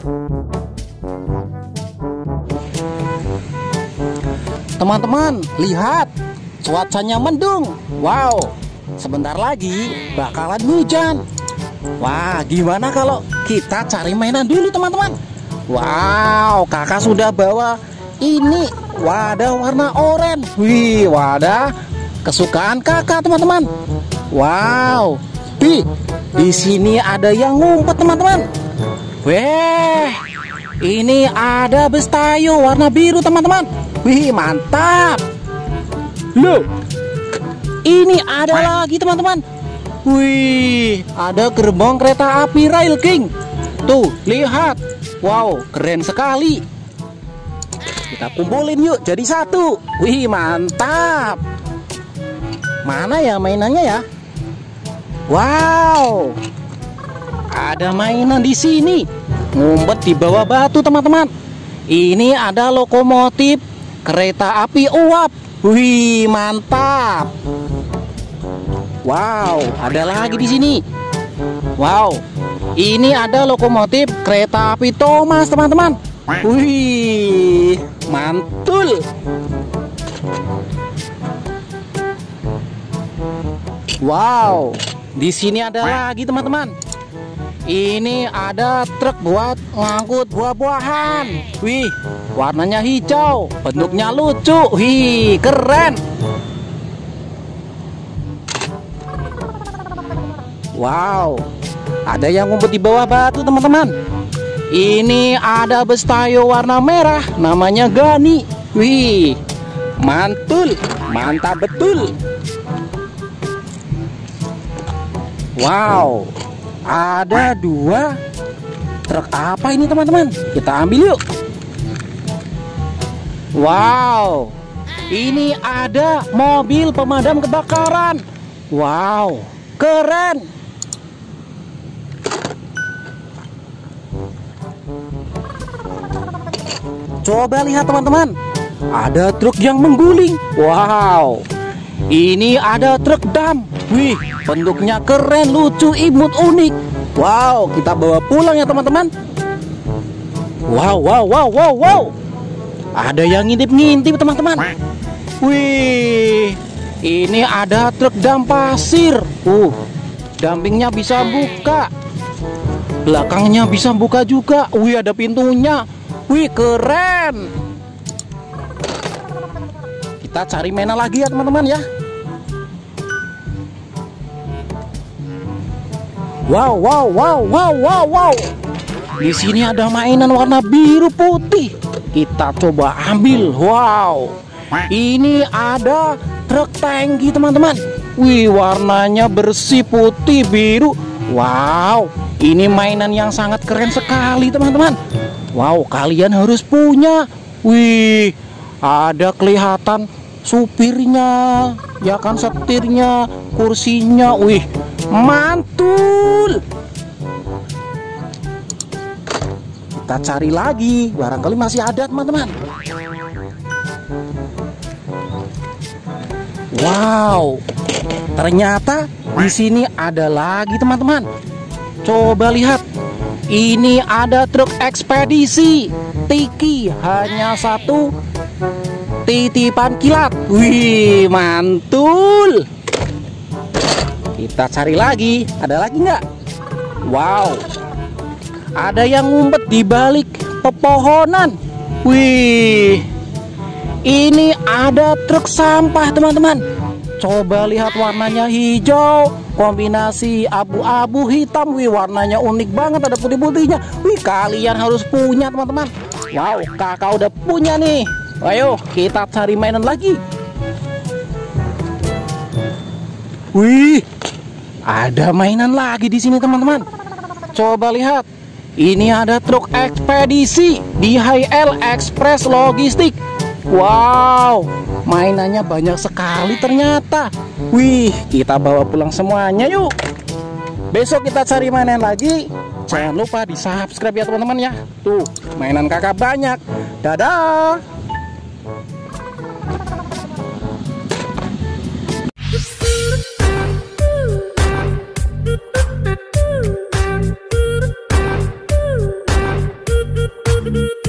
Teman-teman, lihat, cuacanya mendung. Wow, sebentar lagi bakalan hujan. Wah, gimana kalau kita cari mainan dulu, teman-teman? Wow, kakak sudah bawa ini wadah warna oranye. Wih, wadah kesukaan kakak, teman-teman. Wow, di sini ada yang ngumpet, teman-teman. Weh, ini ada Bestayo warna biru, teman-teman. Wih, mantap. Loh, ini ada lagi, teman-teman. Wih, ada gerbong kereta api Rail King. Tuh, lihat. Wow, keren sekali. Kita kumpulin yuk jadi satu. Wih, mantap. Mana ya mainannya ya? Wow, ada mainan di sini. Ngumpet di bawah batu, teman-teman. Ini ada lokomotif kereta api uap. Wih, mantap. Wow, ada lagi di sini. Wow, ini ada lokomotif kereta api Thomas, teman-teman. Wih, mantul. Wow, di sini ada lagi, teman-teman. Ini ada truk buat ngangkut buah-buahan. Wih, warnanya hijau, bentuknya lucu. Wih, keren. Wow, ada yang ngumpet di bawah batu, teman-teman. Ini ada Bestayo warna merah, namanya Gani. Wih, mantul, mantap betul. Wow, ada dua truk apa ini, teman-teman? Kita ambil yuk. Wow, ini ada mobil pemadam kebakaran. Wow, keren. Coba lihat, teman-teman. Ada truk yang mengguling. Wow, ini ada truk dam. Wih, bentuknya keren, lucu, imut, unik. Wow, kita bawa pulang ya, teman-teman. Wow. Ada yang ngintip-ngintip, teman-teman. Wih, ini ada truk dam pasir. Dampingnya bisa buka. Belakangnya bisa buka juga. Wih, ada pintunya. Wih, keren. Kita cari mainan lagi ya, teman-teman ya. Wow. Di sini ada mainan warna biru putih. Kita coba ambil. Wow, ini ada truk tangki, teman-teman. Wih, warnanya bersih, putih, biru. Wow, ini mainan yang sangat keren sekali, teman-teman. Wow, kalian harus punya. Wih, ada kelihatan supirnya, ya kan, setirnya, kursinya. Wih, mantul. Kita cari lagi, barangkali masih ada, teman-teman. Wow, ternyata di sini ada lagi, teman-teman. Coba lihat. Ini ada truk ekspedisi Tiki, hanya satu titipan kilat. Wih, mantul. Kita cari lagi. Ada lagi nggak? Wow, ada yang ngumpet di balik pepohonan. Wih, ini ada truk sampah, teman-teman. Coba lihat, warnanya hijau, kombinasi abu-abu hitam. Wih, warnanya unik banget, ada putih-putihnya. Wih, kalian harus punya, teman-teman. Wow, kakak udah punya nih. Ayo kita cari mainan lagi. Wih, ada mainan lagi di sini, teman-teman. Coba lihat. Ini ada truk ekspedisi DHL Express Logistik. Wow, mainannya banyak sekali ternyata. Wih, kita bawa pulang semuanya yuk. Besok kita cari mainan lagi. Jangan lupa di subscribe ya, teman-teman ya. Tuh, mainan kakak banyak. Dadah. you.